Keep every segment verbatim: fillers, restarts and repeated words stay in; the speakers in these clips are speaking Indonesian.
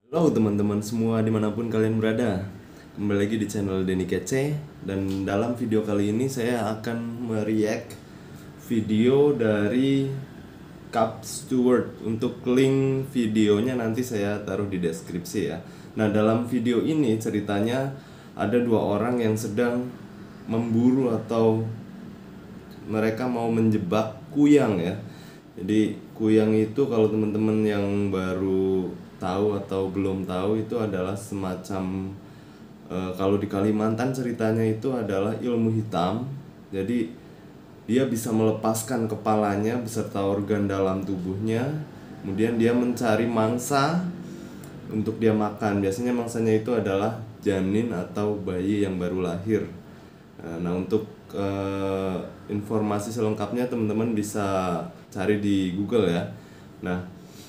Halo teman-teman semua dimanapun kalian berada. Kembali lagi di channel Denny Kece. Dan dalam video kali ini saya akan mereact video dari Cup Stewart. Untuk link videonya nanti saya taruh di deskripsi ya. Nah, dalam video ini ceritanya ada dua orang yang sedang memburu atau mereka mau menjebak kuyang ya. Jadi kuyang itu kalau teman-teman yang baru tahu atau belum tahu itu adalah semacam eh, kalau di Kalimantan ceritanya itu adalah ilmu hitam. Jadi dia bisa melepaskan kepalanya beserta organ dalam tubuhnya. Kemudian dia mencari mangsa untuk dia makan. Biasanya mangsanya itu adalah janin atau bayi yang baru lahir. Nah, nah, untuk eh, informasi selengkapnya teman-teman bisa cari di Google ya. Nah,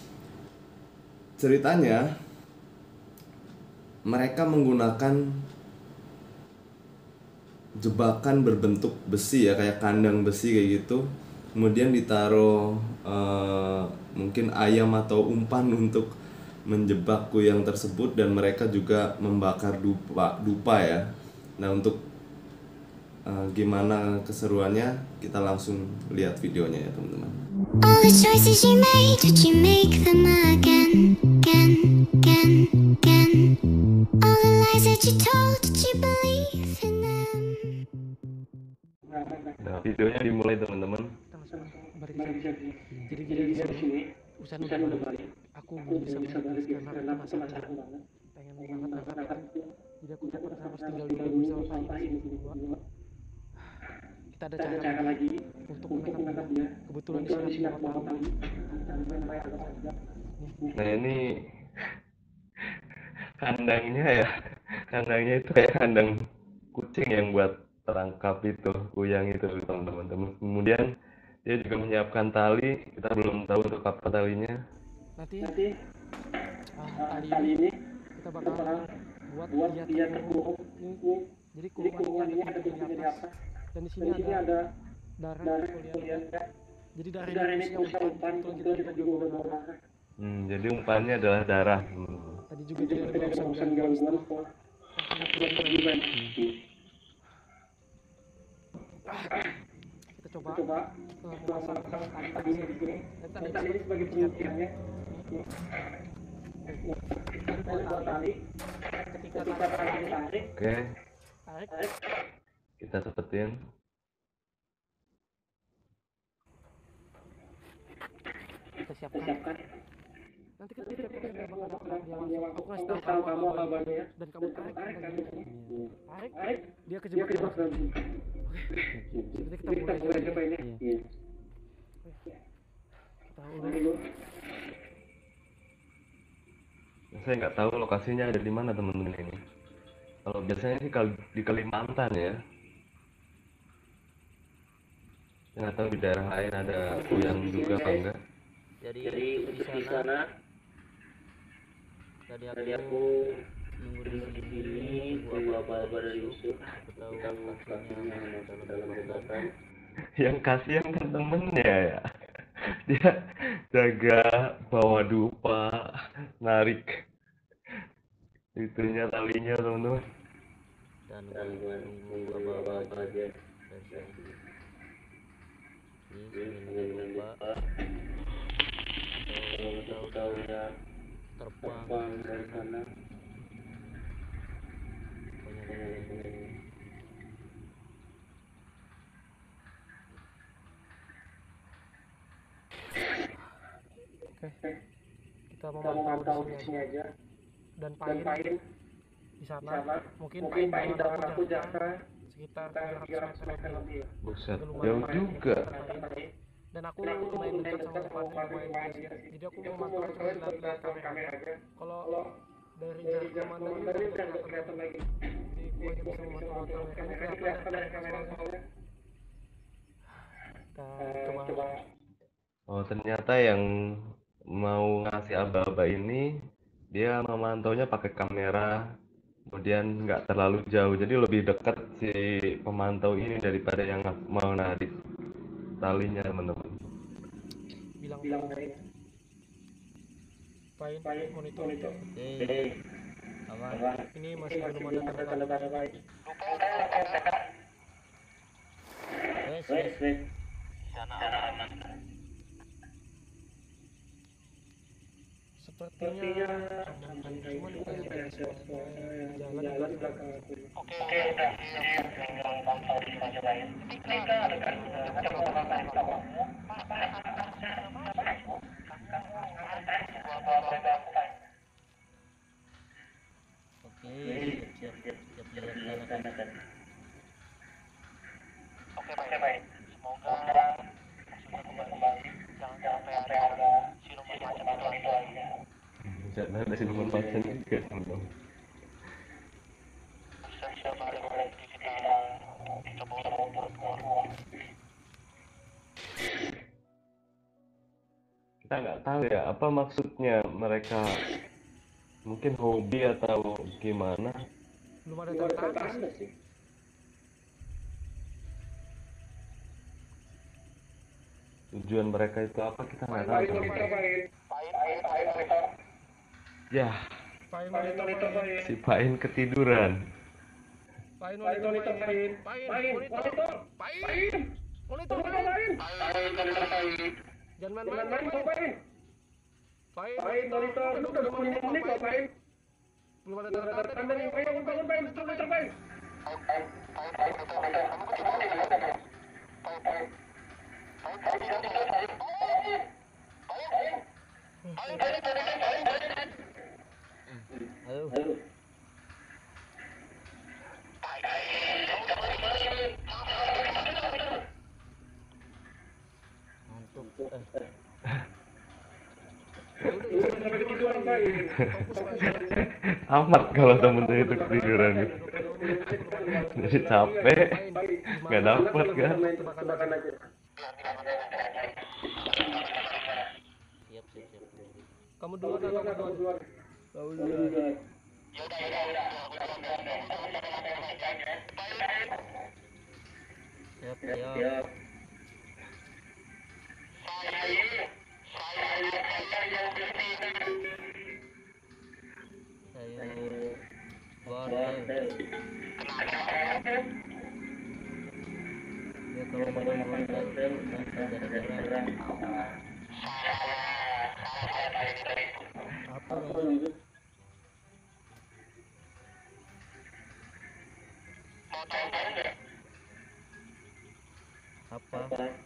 ceritanya mereka menggunakan jebakan berbentuk besi ya, kayak kandang besi kayak gitu. Kemudian ditaruh eh, mungkin ayam atau umpan untuk menjebak kuyang tersebut, dan mereka juga membakar dupa dupa ya. Nah, untuk eh, gimana keseruannya, kita langsung lihat videonya ya teman-teman. All the choices you made, would you make them again, again, again, again? All the lies that you told, did you believe in them? Nah, videonya dimulai teman-teman. Kita langsung balik lagi. Jadi kita di sini Usain udah balik. Aku belum bisa balik karena itu masalah banget. Pengen banget angkat itu. Jadi aku takut harus tinggal dulu sama Pak di sini berdua. Kita ada cara lagi untuk menangkap dia. Kebetulan di sini ada pohon tali. Nah, ini kandangnya ya, kandangnya itu kayak kandang kucing yang buat terangkap itu kuyang itu teman-teman. Kemudian dia juga menyiapkan tali, kita belum tahu untuk apa talinya. Nanti ah, tali ini kita bakal buat dia terkurung. Jadi kurungan ini ada di atas. Dan di sini ada darah kuliah. Jadi darah ini bisa umpan, betul kita juga bawa darah. Hmm, jadi umpannya adalah darah. Hmm. Tadi juga tidak ada urusan gangguan setelah juga. Kita coba memasang tali di sini. Dan tadi ini sebagai pengertiannya. Kita tali. Ketika tali ditarik, Oke, tarik. kita sepetin. Kita siapkan. Nanti kita siapkan dia langsung. Aku kasih tahu kamu apa bahannya dan kamu tarik dari sini. Tarik, dia kejebak dalam sini. Oke, jadi kita mulai coba ini. Kita dulu. Saya nggak tahu lokasinya ada di mana teman-teman ini. Kalau biasanya sih kal- di Kalimantan ya. Saya nggak tahu di daerah lain ada kuyang juga apa enggak. Jadi, jadi untuk di sana tadi aku, tadi aku nunggu di sini tunggu apa-apa dari Yusuf. Aku tahu kakinya masuk dalam jembatan. Yang kasihan kan temennya ya, dia jaga bawa dupa, narik itunya talinya teman-teman. Dan nunggu apa-apa aja. Ini dengan lupa. Tahu tahu ya terbang dari sana. Oke, kita memantau di sini aja. Dan pain di sana, mungkin pain dalam aku jangka sekitar tiga ratus meter lebih. Buset, jauh juga. Dan aku lumayan dekat sama pemain dia. Jadi aku memantau terus lihat kamera aja. Kalau dari jarak memantau ini udah nggak kelihatan lagi. Jadi aku hanya bisa memantau kamera. Ini kelihatan dari kamera soalnya. Kita coba. Oh, ternyata yang mau ngasih aba-aba ini dia memantaunya pakai kamera, kemudian nggak terlalu jauh, jadi lebih dekat si pemantau ini daripada yang mau narik talinya teman-teman. Bilang bilang Pain, monitor. Oke. Aman. Ini masih belum ada tanda-tanda baik. Wes, wes, wes. Sepertinya aman, cuman kayak ada suara jalan di belakang aku. Oke, siap, siap, siap, siap dilaksanakan. Jangan ada siluman macan juga teman-teman. Kita nggak tahu ya apa maksudnya mereka, mungkin hobi atau gimana. Belum ada tanda-tanda sih. Tujuan mereka itu apa kita nggak tahu. Ya, Pain, monitor, pain. si Pain ketiduran. Pain, monitor, pain. Pain, monitor, pain. Monitor, pain. Jangan main-main, pain. Pain, monitor. Lu udah dua puluh lima menit kok, pain. Belum ada tanda-tanda nih. Pain, bangun, pain. Monitor, pain. Halo. Ngantuk. Amat kalau temen-temen itu ketiduran gitu. Jadi capek, nggak dapet kan. Siap, siap, siap. Kamu duluan, kamu duluan. Kamu duluan. Siap, siap. Ayo, water. Ya kalau mau water, segera-segera. Apa lagi? Apa?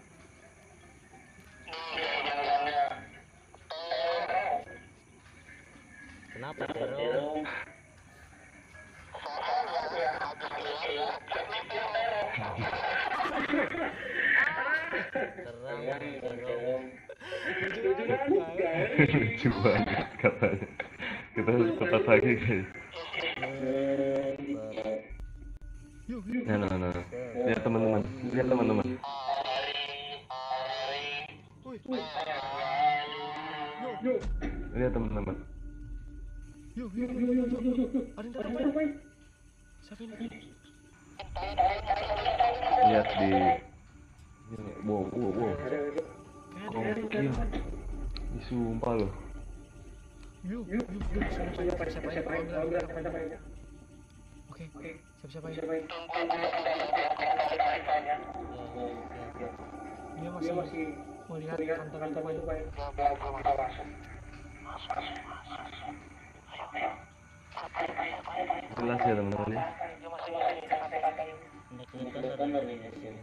Kenapa, Vero? Terang, Vero. Lucu banget katanya. Kita harus cepat lagi guys. Nah, nah, nah. Lihat teman-teman, lihat teman-teman. Lihat teman-teman. Yuk, yuk, yuk, yuk, yuk, yuk. Ada yang datang, Pain. Siapa ini? Lihat di ini. Wow, wow, wow. Gokil. Ih, sumpah loh. Yuk, yuk, yuk, yuk. Siapa, siapa, siapa, Pain. Oke, siapa, siapa, Pain. Dia masih melihat kantong itu, Pain. Jelas ya teman-teman ya. Nggak kelihatan dari hasil.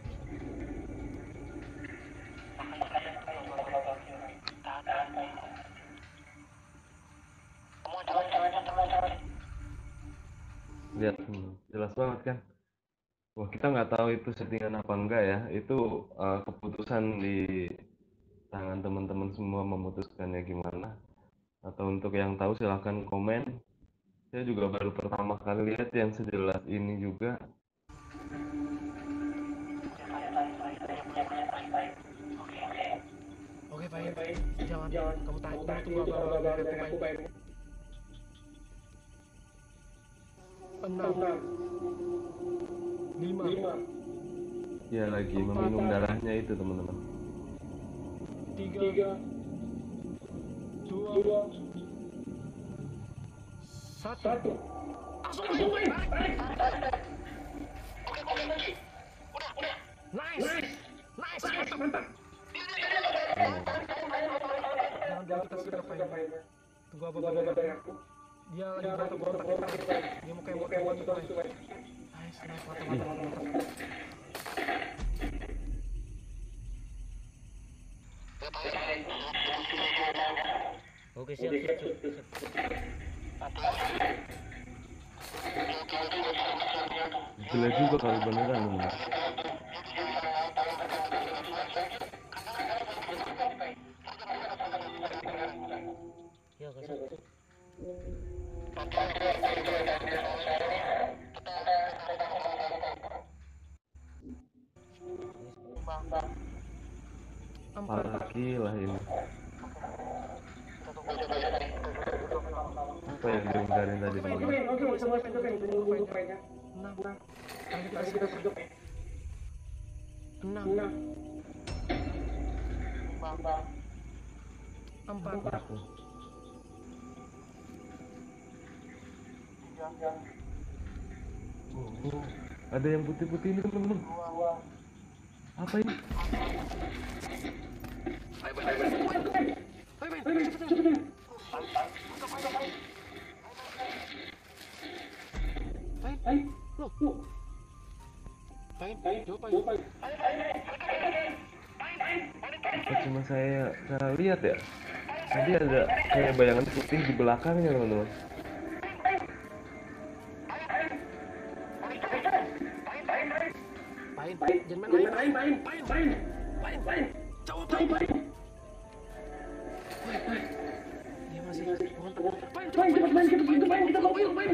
Lihat, hmm, jelas banget kan. Wah, kita nggak tahu itu settingan apa enggak ya. Itu uh, keputusan di tangan teman-teman semua memutuskannya gimana. Atau untuk yang tahu silahkan komen. Saya juga baru pertama kali lihat yang sejelas ini juga. Oke, Pain. Jangan, jangan. Kamu tahan dulu, tunggu apa-apa, Pain. Enam. Lima. Ya lagi meminum darahnya itu teman-teman. Tiga. Dua. Satu. Langsung main. Tarik. Nice. Nice. Mantap. Jangan dulu kita segera main. Tunggu apa dari aku. Dia lagi berontak berontak. Dia mau kayak mau kayak gitu. Nice. Nice. Mantap. Mantap. Oke, siap, siap, siap. Gila juga kali beneran lu. Ya, kasih. Parah gila ini. Apa yang diunggarin tadi teman-teman? Oke, oke, sama kita kan tunggu poinnya. enam. Kali kita kita sedot. enam. empat. Aku. Oh, oh. Ada yang putih-putih ini teman-teman. Apa ini? Ayo, ayo, ayo, ayo, cepet. Pain, pain, lo, lo. Pain, pain, jauh pain. Apa cuma saya salah lihat ya? Tadi ada kayak bayangan putih di belakangnya teman-teman. Pain, pain, jangan main main, pain, pain, pain, pain, pain, jauh pain, pain. Dia masih masih pohon pohon. Pain, pain, cepat main, kita main, main, kita mau main, main.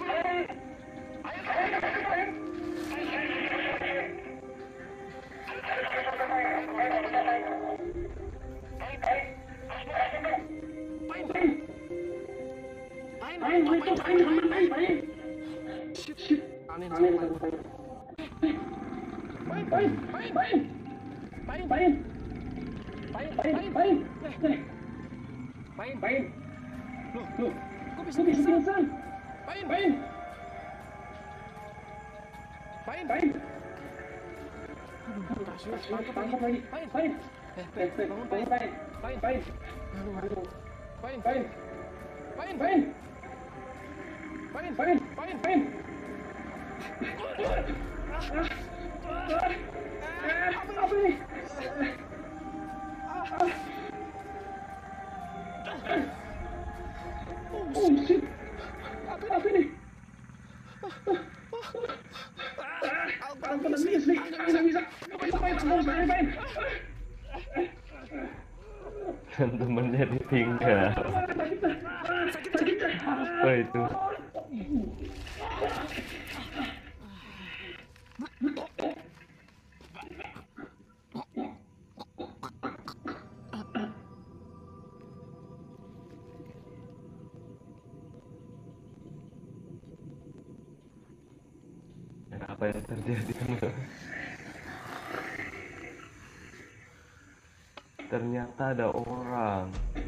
Pain, pain, pain, pain, pain, pain, pain. Shit, shit. Aneh, aneh, pain. Pain, pain, pain, pain, pain, pain, pain, pain, pain, pain, pain, loh, loh, kok bisa pingsan? Pain, pain, pain, pain, aduh, kasihan, tangkap lagi, pain, pain, eh, pain, bangun, pain, pain, pain, pain, aduh, aduh, pain, pain, pain, pain, pain, pain, pain, pain. Apa ini? Oh shit. Apa ini? Aku panas nih, nih. Bisa bisa. Ngapain, ngapain, ngapain? Dan temennya ditinggal. Apa itu? Apa yang terjadi? Ternyata ada orang.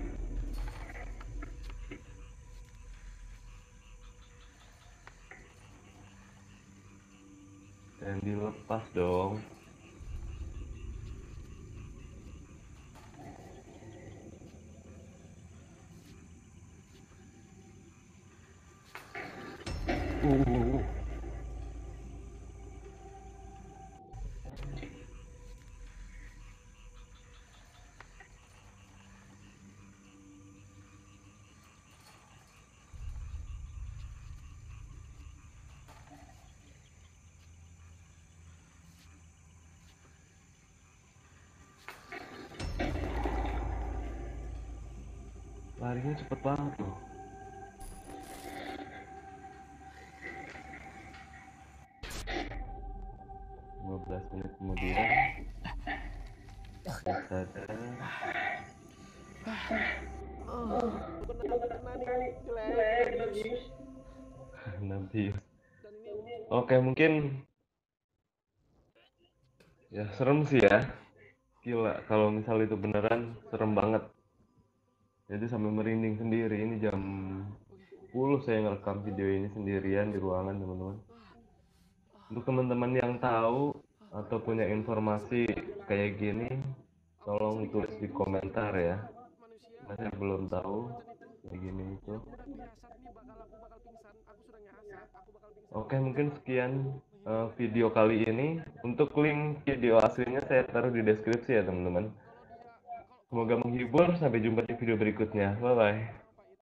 Dan dilepas dong. Uh. Larinya cepet banget loh. lima belas menit kemudian sadar. Nanti. Oke, mungkin ya serem sih ya. Gila, kalau misal itu beneran serem banget. Jadi sampai merinding sendiri. Ini jam sepuluh saya ngerekam video ini sendirian di ruangan, teman-teman. Untuk teman-teman yang tahu atau punya informasi kayak gini, tolong tulis di komentar ya. Karena saya belum tahu kayak gini itu. Oke, mungkin sekian uh, video kali ini. Untuk link video aslinya saya taruh di deskripsi ya, teman-teman. Semoga menghibur. Sampai jumpa di video berikutnya. Bye bye.